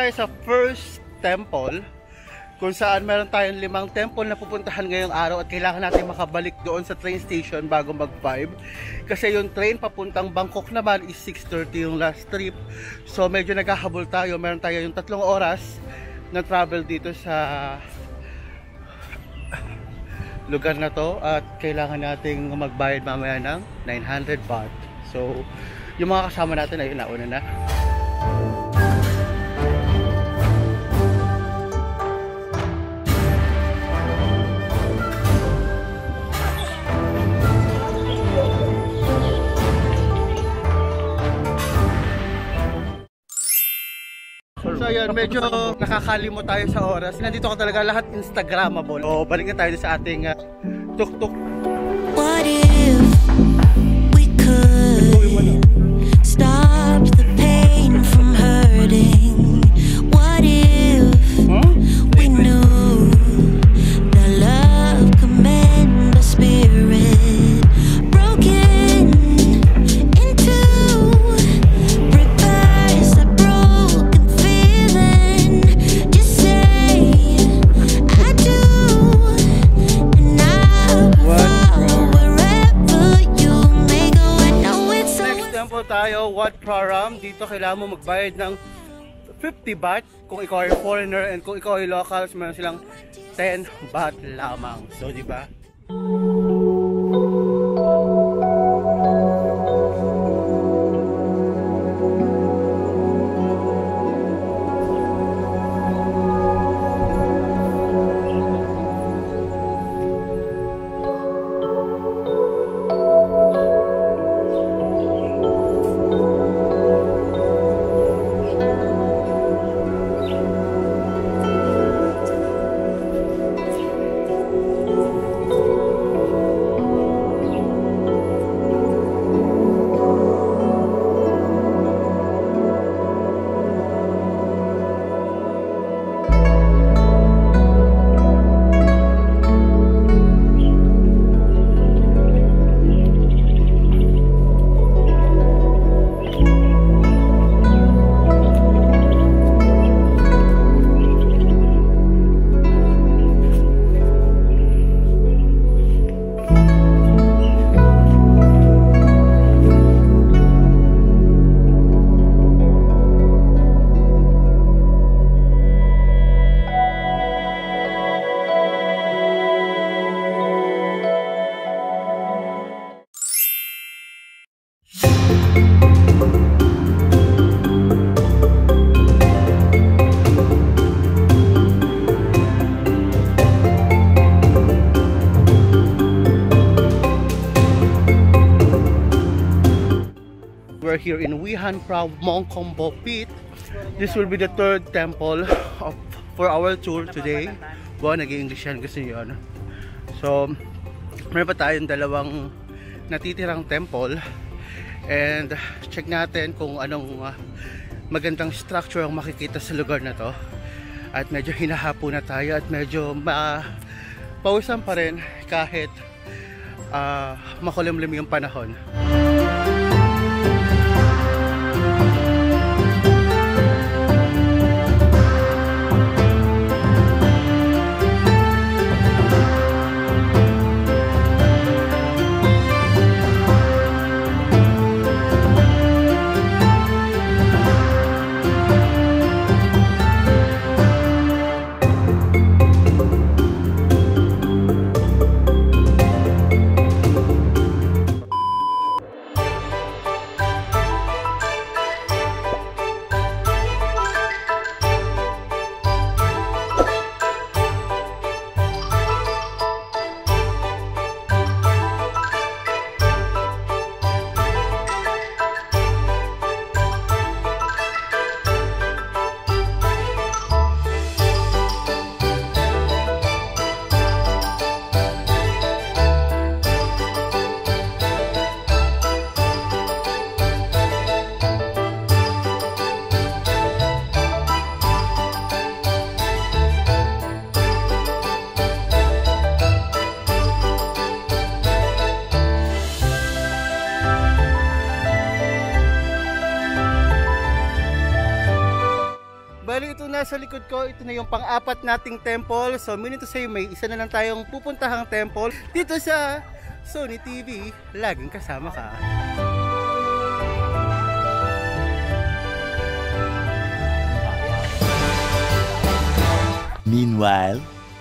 tayo sa first temple, kung saan meron tayong 5 temple na pupuntahan ngayong araw at kailangan natin makabalik doon sa train station bago mag 5. Kasi yung train papuntang Bangkok naman is 6:30 yung last trip. So medyo naghahabol tayo. Meron tayo yung 3 oras na travel dito sa lugar na to at kailangan nating magbayad mamaya ng 900 baht. So yung mga kasama natin ayun, nauna na. So yun, medyo nakakalimot tayo sa oras. Nandito ko talaga lahat Instagrammable. O balik na tayo sa ating tuk-tuk. What if we could stop the pain from hurting? What if we knew that love could mend the spirit broken into repairs that broken feeling? Just say I do, and I follow wherever you may go. I know it's so. Next temple tayo, Wat Praram. Dito kailangan mo magbayad ng 50 baht kung ikaw ay foreigner, and kung ikaw ay locals, meron silang 10 baht lamang. So, di ba? We're here in Wihan Phra Mongkombo Pit. This will be the 3rd temple for our tour today. Wow, nag-i-English yan kasi yun. So, meron pa tayong 2 natitirang temple. And check natin kung anong magandang structure ang makikita sa lugar na to. At medyo hinahapo na tayo at medyo pawisan pa rin kahit makulimlim yung panahon. nasa likod ko, ito na yung pang-apat nating temple. So meaning to say, may isa na lang tayong pupuntahang temple dito sa Sony TV. Laging kasama ka. Meanwhile,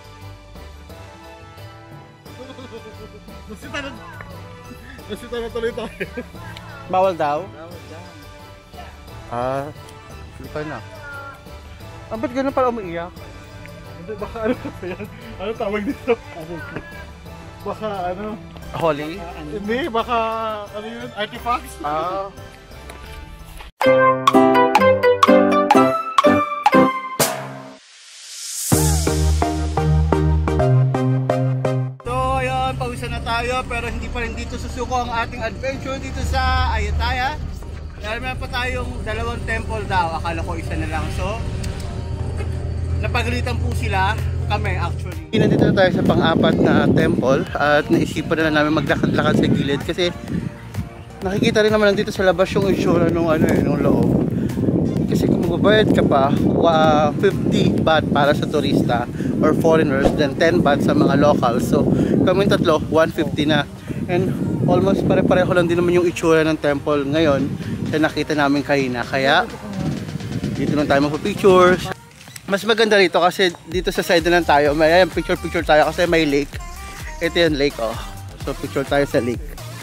Nasita na tuloy tayo. Bawal daw? Slipan na. Ba't ganun pala umiiyak? Hindi, baka ano pa yan? Ano tawag dito? Baka ano? Holy? Hindi, baka ano yun? Artifacts? So ayun, pauwisan na tayo pero hindi pa rin dito susuko ang ating adventure dito sa Ayutthaya. Dahil meron pa tayong dalawang temple daw, akala ko isa na lang. So napagalitan po sila, kami actually. Nandito na tayo sa pang-apat na temple at naisipan na lang namin maglakad-lakad sa gilid kasi nakikita rin naman dito sa labas yung itsura nung nung loob. Kasi kung magbabayad ka pa 50 baht para sa turista or foreigners, then 10 baht sa mga locals. So kami tatlo 150 na. And almost pare-pareho lang din naman yung itsura ng temple ngayon na nakita namin kanina. Kaya dito lang tayo magpa-pictures. Mas maganda rito kasi dito sa side na lang tayo. May picture tayo kasi may lake. Ito yung lake, oh. So picture tayo sa lake.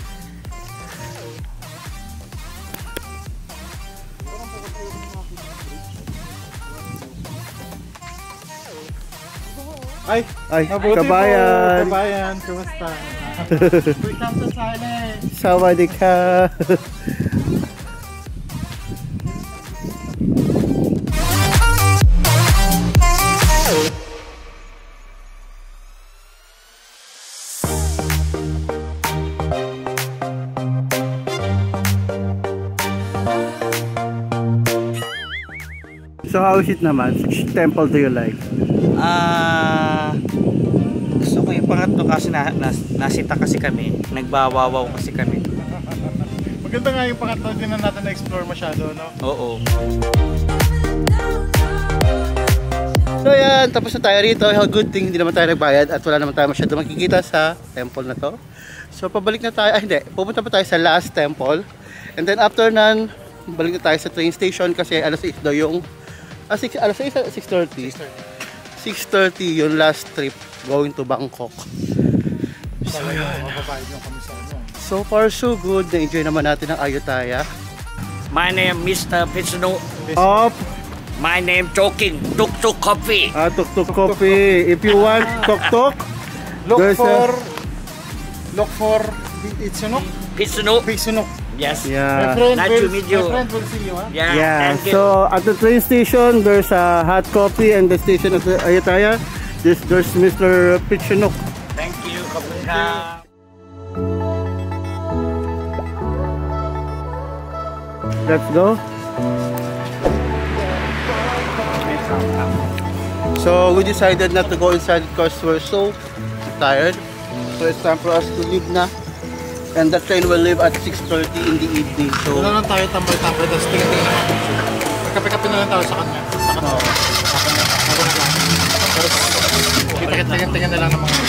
Ay, kabayan. Kabayan, kumusta? Welcome to Thailand. Sawadee ka. So how is it naman? Which temple do you like? Gusto ko yung pangatlo kasi nasita kasi kami, nagbawawaw kasi kami. Maganda nga yung pangatlo, din na natin na-explore masyado, no? Oo. So yan, tapos na tayo rito. Good thing, hindi naman tayo nagbayad at wala naman tayo masyado makikita sa temple na to. So pabalik na tayo, hindi, pupunta pa tayo sa last temple. And then after nan, balik na tayo sa train station kasi alas 6 daw yung 6:30 yung last trip going to Bangkok. So yan. So far so good. Na-enjoy naman natin ang Ayutthaya. My name Mr. Pitsunu. Up. My name Choking. Tuk Tuk Coffee. Tuk-tuk coffee. If you want tuk-tuk, Look for Itsunok? Pitsunuk. Pitsunok. Yes. yeah. Nice to meet you. My friend will see you, ha? Yeah, Thank you. so at the train station, there's a hot coffee, and the station of the Ayutthaya, there's Mr. Pitsunuk. Thank you. Kapag Let's go. So we decided not to go inside because we're so tired. So it's time for us to leave na. And the train will leave at 6:30 in the evening. So Wala lang tayo tambay-tambay, tapos tingin-tingin naman. Magkape-kape na lang tayo sa kanya. Pero tingin-tingin na lang ng mga.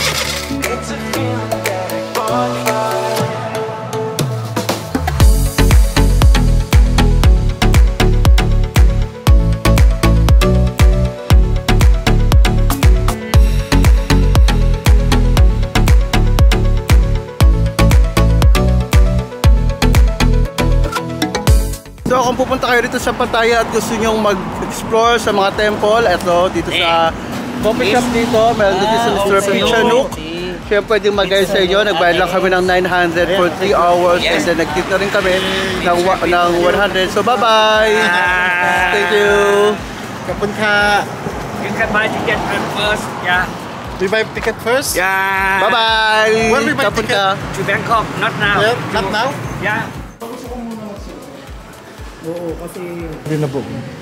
So kung pupunta kayo dito sa Pattaya at gusto nyong mag-explore sa mga temple, eto dito sa coffee shop dito, meron dito si Mr. Pitsunuk. Siya pwedeng mag-guide sa inyo, nagbayad lang kami ng 900 for 3 hours and then nag-tip na rin kami ng 100. So bye bye! Thank you! Kapun ka. You can buy ticket first. Yeah. We buy ticket first? Yeah. Bye bye! Where we buy Kapun ticket? ka. To Bangkok. Not now. Yeah, not now? Yeah. Oo, kasi rinabog.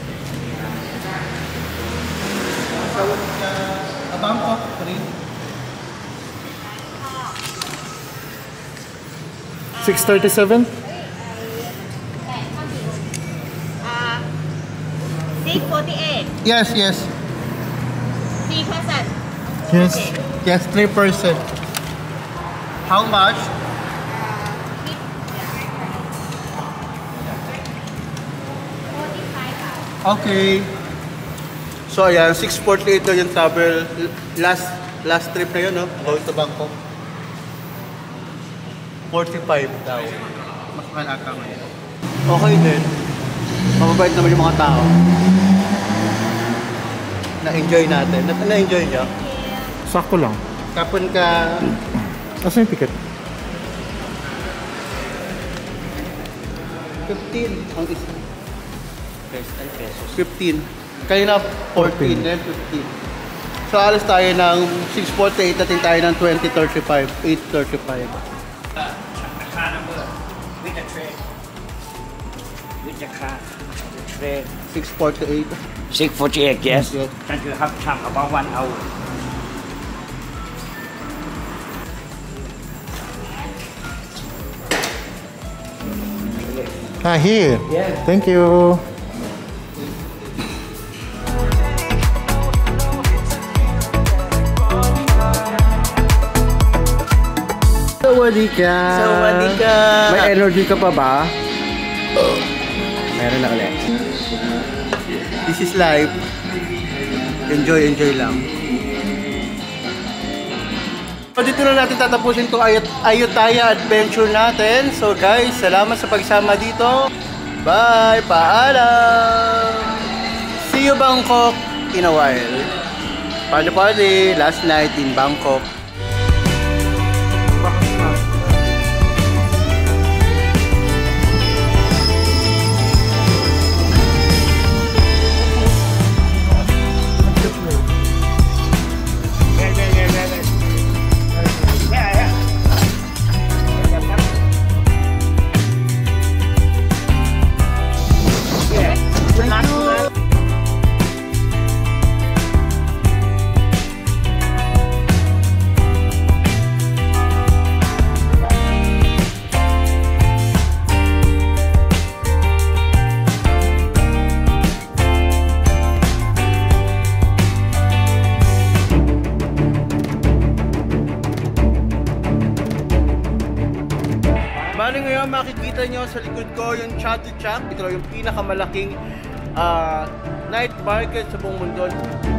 Bangkok, 6:37? 6:48. Yes, yes. 3%. Yes. Yes, 3%. How much? Okay. So ayan, 648 daw yung travel. Last trip na yun, no? Going to Bangkok. 45 daw. Mas mahal ata ngayon. Okay din. Mababait naman yung mga tao. Na-enjoy natin. Na-enjoy niya. Sakto lang. Kapon ka... Asan yung ticket? 15 ang isa. Pesos. 15. Kanina 14, then 15. So alas tayo ng 6:48, dating tayo ng 20:35, 8:35. With the car. The train. 6:48. 6:48, yes. Yes. And you have time about 1 hour. Here. Yeah. Thank you. Sawadika! Sawadika! May energy ka pa ba? Meron na ulit. This is life. Enjoy lang. So dito na natin tatapusin itong Ayutthaya adventure natin. So guys, salamat sa pagsama dito. Bye! Paalam! See you Bangkok in a while. Party, last night in Bangkok. Bali ngayon makikita nyo sa likod ko yung Chatuchak. Ito yung pinakamalaking night market sa buong mundo.